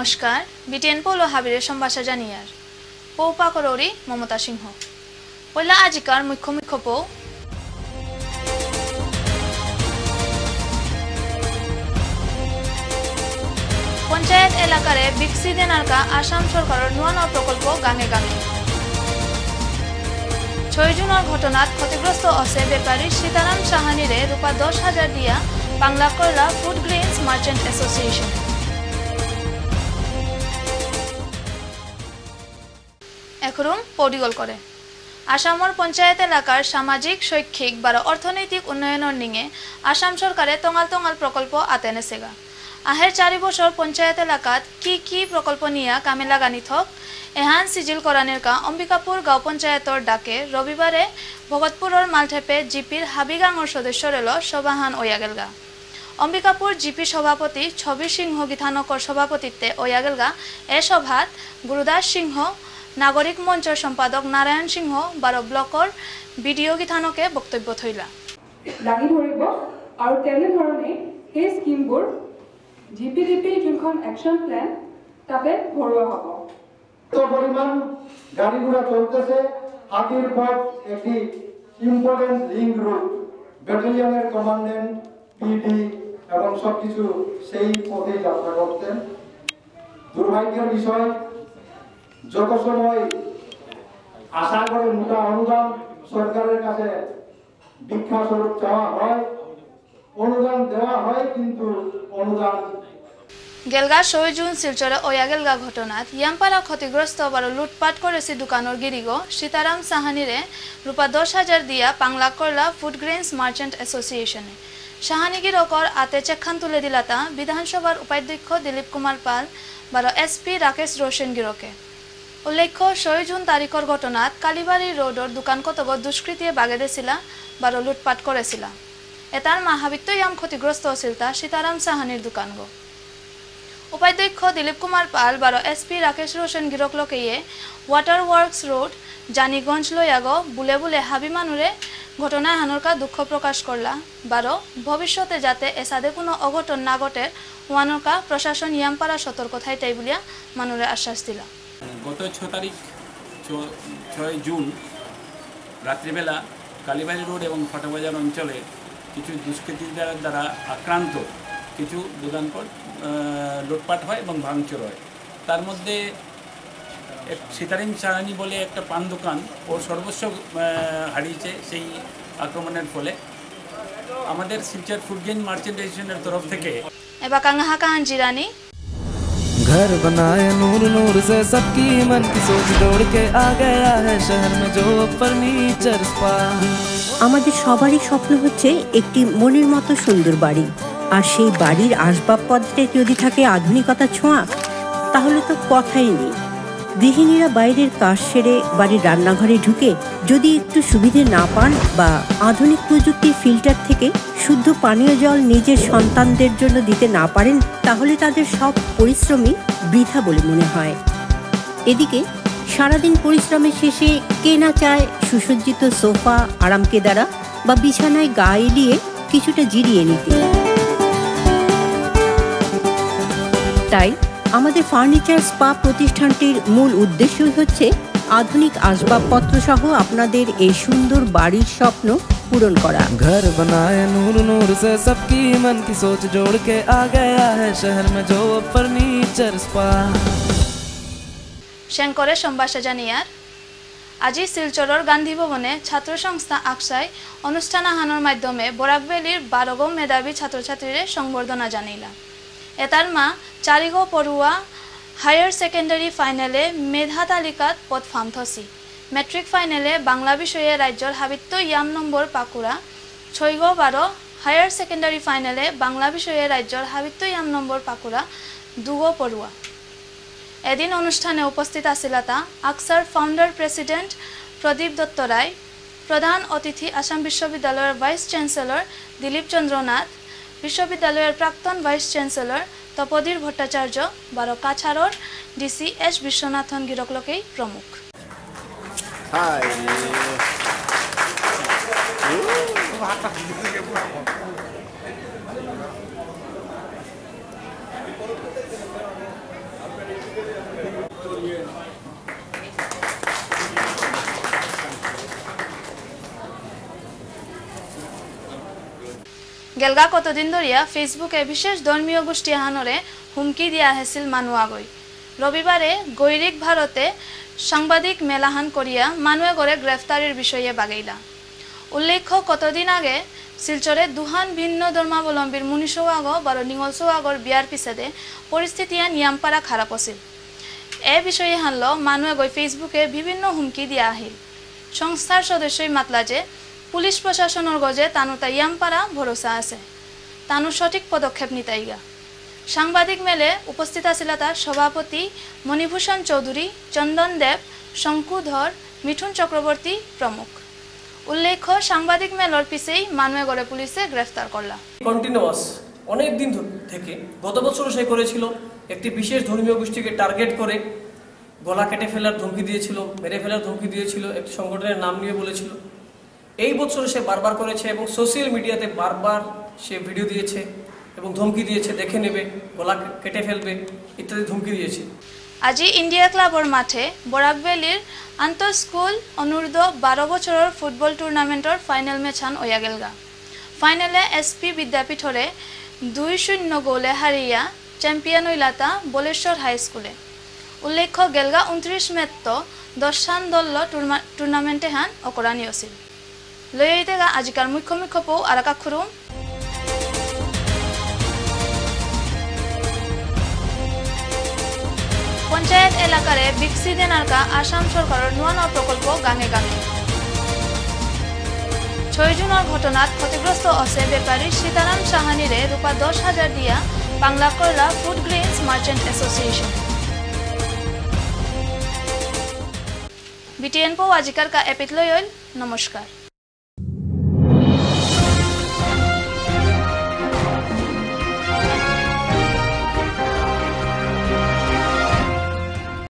নমস্কার বিটিএন পোলো হাবিরের সম্ভাষা জানিয়ার পৌপা করৌরি মমতা সিংহ পয়লা আজিকার মুখ্য মুখ্য পৌ পঞ্চায়েত এলাকারে বিকশি দেনারকা আসাম সরকারের নূয়া নূয়া প্রকল্প গাঙে গাঙে 6 জুনের ঘটনাত ক্ষতিগ্রস্ত আছে ব্যাপারী সীতারাম সাহানিরে রূপা 10,000 দিয়া বাংলা কয়লা ফুড গ্রেইনস মার্চেন্ট অ্যাসোসিয়েশন একরুম পৌডিগল করে আসামর পঞ্চায়েত এলাকার সামাজিক শৈক্ষিক বা অর্থনৈতিক উন্নয়নের নিঙে আসাম সরকারে তঙাল তঙাল প্রকল্প আতেনেছেগা আহের 4 বছর পঞ্চায়েত এলাকাত কি প্রকল্প নিয়া কামে লাগানি থক এহান সিজিল করানের কা অম্বিকাপুর গাঁও পঞ্চায়েতর ডাকে রবিবারে ভগতপুরের মালঠেপে জিপির হাবিগাঙর সদস্য রেল সভাহান ওয়াগেলগা অম্বিকাপুর জিপি সভাপতি ছবি সিংহ গীতানকর সভাপতিত্বে ওয়াগেলগা এ সভাত গুরুদাস সিংহ নাগরিক মঞ্চর সম্পাদক নারায়ণ সিংহ 12 ব্লকৰ ভিডিও গীতানকে বক্তব্য থইলা লাগি ধৰিব আৰু তেনে ধৰণে এই স্কিমবোৰ জিপিডিপি যোনখন অ্যাকশন প্ল্যান তাতে ভৰোৱা হ'ব তো পরিমাণ গাড়ি ঘোড়া চলতেছে হাতির পথ একটি ইম্পর্টেন্ট লিঙ্ক রুট ব্যাটালিয়নের কমান্ডেন্ট পিডি এবং সবকিছু সেই পথে যাত্রা করতেন দুর্ভাগ্যের বিষয় যত সময় আশা করে মোটা অনুদান সরকারের কাছে ভিক্ষা স্বরূপ চাওয়া হয় অনুদান দেওয়া হয় কিন্তু অনুদান গেলগা 6 জুন শিলচরে ওয়াগেলগা ঘটনাত ইয়ামপাড়া ক্ষতিগ্রস্ত বারো লুটপাট করেছে দোকানের গিরিগো সীতারাম সাহানিরে রূপা 10,000 দিয়া বাংলা কয়লা ফুড গ্রেইনস মার্চেন্ট অ্যাসোসিয়েশনে সাহানিগিরকর আতে চেকখান তুলে দিলাতা বিধানসভার উপাধ্যক্ষ দিলীপ কুমার পাল 12 এসপি রাকেশ রোশন গিরকে উল্লেখ্য 6 জুন তারিখর ঘটনাত কালীবাড়ি রোডর দোকান কতগ দুষ্কৃতিয়ে বাগে দিছিলা 12 লুটপাট করেছিলা এটার মাহাবিত্ত ইয়াম ক্ষতিগ্রস্ত হছিল তা সীতারাম সাহানির দোকান গো উপাধ্যক্ষ দিলীপ কুমার পাল 12 এসপি রাকেশ রোশন গিরক লকেয়ে ওয়াটার ওয়ার্কস রোড জানিগঞ্জ লয়াগো বুলে বুলে হাবি মানুরে ঘটনায় হানরকা দুঃখ প্রকাশ করলা 12 ভবিষ্যতে যাতে এসাদে কোনো অঘটন না ঘটে ওয়ানরকা প্রশাসন ইয়ামপাড়া সতর্ক থাইতাই বলিয়া মানুরে আশ্বাস দিলা গত 6 তারিখ 6 জুন রাত্রিবেলা কালীবাড়ি রোড এবং ফাটাবাজার অঞ্চলে কিছু দুষ্কৃতীদের দ্বারা আক্রান্ত কিছু দোকানপাট লুটপাট হয় এবং ভাঙচুর হয় তার মধ্যে সীতারাম সাহানি বলে একটা পান দোকান ও সর্বস্ব হারিয়েছে সেই আক্রমণের ফলে আমাদের শিলচর ফুড গ্রেইন মার্চেন্ট অ্যাসোসিয়েশনের তরফ থেকে এবা কাঙ্গা কাহান জিরানি घर बनाए नूर नूर से सबकी मन की सोच दौड़ के आ गया है शहर में जो फर्नीचर स्पा আমাদের সবারই স্বপ্ন হচ্ছে একটি মনের মতো সুন্দর বাড়ি আর সেই বাড়ির আসবাবপত্রে যদি থাকে আধুনিকতার ছোঁয়া তাহলে তো কথাই নেই গৃহিণীরা বাইরের কাজ সেরে বাড়ির রান্নাঘরে ঢুকে যদি একটু সুবিধে না পান বা আধুনিক প্রযুক্তির ফিল্টার থেকে শুদ্ধ পানীয় জল নিজের সন্তানদের জন্য দিতে না পারেন তাহলে তাদের সব পরিশ্রমই বৃথা বলে মনে হয় এদিকে সারাদিন পরিশ্রমের শেষে কে না চায় সুসজ্জিত সোফা আরামকেদারা বা বিছানায় গা এলিয়ে কিছুটা জিরিয়ে নিতে তাই আমাদের ফার্নিচার স্পা প্রতিষ্ঠানটির মূল উদ্দেশ্যই হচ্ছে আধুনিক আসবাবপত্র সহ আপনাদের এই সুন্দর বাড়ির স্বপ্ন পূরণ করা घर बनाए नूर नूर से सबकी मन की सोच जोड़ के आ गया है शहर में जो फर्नीचर स्पा শেংকরে সম্ভাষা জানিয়ার আজি শিলচরের গান্ধী ভবনে ছাত্র সংস্থা আকসায় অনুষ্ঠান আহানোর মাধ্যমে বরাকভ্যালির 12 গো মেধাবী ছাত্রছাত্রীরে সংবর্ধনা জানাইলা এটার মা 4 গো পড়ুয়া হায়ার সেকেন্ডারি ফাইনালে মেধা তালিকাত পদ ফামথসি মেট্রিক ফাইনালে বাংলা বিষয়ে রাজ্যর হাবিত্য ইয়াম নম্বর পাকুড়া 6 গো 12 হায়ার সেকেন্ডারি ফাইনালে বাংলা বিষয়ে রাজ্যর হাবিত্য ইয়াম নম্বর পাকুড়া 2 গো পড়ুয়া এদিন অনুষ্ঠানে উপস্থিত আছিলাতা আকসার ফাউন্ডার প্রেসিডেন্ট প্রদীপ দত্ত রায় প্রধান অতিথি আসাম বিশ্ববিদ্যালয়ের ভাইস চ্যান্সেলর দিলীপ চন্দ্র নাথ বিশ্ববিদ্যালয়ের প্রাক্তন ভাইস চ্যান্সেলর তপোধীর ভট্টাচার্য 12 কাছাড়র ডিসি এস বিশ্বনাথন গিরকলকেই প্রমুখ গেলগা কতদিন ধরিয়া ফেসবুকে বিশেষ ধর্মীয় গোষ্ঠী আহানরে হুমকি দিয়া হেছিল মানুয়াগৈ রবিবারে গৈরিক ভারতে সাংবাদিক মেলাহান করিয়া মানুয়ে গড়ে গ্রেফতারির বিষয়ে বাগাইলা উল্লেখ্য কতদিন আগে শিলচরে দুহান ভিন্ন ধর্মাবলম্বীর মুনিসৌয়াগ বারো নিঙলসৌয়াগর বিয়ার পিছাদে পরিস্থিতিয়া নিয়ামপাড়া খারাপ আছিল এ বিষয়ে হানল মানুয়ে গৈ ফেসবুকে বিভিন্ন হুমকি দিয়া আহিল সংস্থার সদস্যই মাতলা যে পুলিশ প্রশাসনের গজে তানু ইয়ামপাড়া ভরসা আছে তানু সঠিক পদক্ষেপ নিতাইগা সাংবাদিক মেলে উপস্থিত আছিল তার সভাপতি মণিভূষণ চৌধুরী চন্দন দেব শঙ্কুধর মিঠুন চক্রবর্তী প্রমুখ উল্লেখ্য সাংবাদিক মেলর পিছেই মানুয়েগড়ে পুলিশে গ্রেফতার করলা কন্টিনিউয়াস অনেক দিন থেকে গত বছরও সে করেছিল একটি বিশেষ ধর্মীয় গোষ্ঠীকে টার্গেট করে গলা কেটে ফেলার ধমকি দিয়েছিল মেরে ফেলার ধমকি দিয়েছিল একটি সংগঠনের নাম নিয়ে বলেছিল এই বছর সে বারবার করেছে এবং সোশ্যাল মিডিয়াতে বারবার সে ভিডিও দিয়েছে এবং ধমকি দিয়েছে দেখে নেবে গলা কেটে ফেলবে ইত্যাদি ধমকি দিয়েছে আজি ইন্ডিয়া ক্লাবর মাঠে বরাকভ্যালির আন্তঃ স্কুল অনূর্ধ্ব 12 বছরের ফুটবল টুর্নামেন্টর ফাইনাল ম্যাচ হান ওয়া গেলগা ফাইনালে এসপি বিদ্যাপীঠরে 2-0 গোলে হারিয়া চ্যাম্পিয়ন হইলাতা বলেশ্বর হাই স্কুলে উল্লেখ্য গেলগা 29 মেত 10 দল টুর্নামেন্টে হান অকরানি আছিল লইতেগা আজিকার মুখ্য পৌ আরাকা খুরুম পঞ্চায়েত এলাকারে বিকশি দেনারকা আসাম সরকারের নুয়া প্রকল্প গাঙে গাঙে 6 জুনের ঘটনাত ক্ষতিগ্রস্ত আছে ব্যাপারী সীতারাম সাহানিরে রূপা 10,000 দিয়া বাংলা করলা food grains merchant association BTN পৌ আজিকার কা এপিত লইল নমস্কার।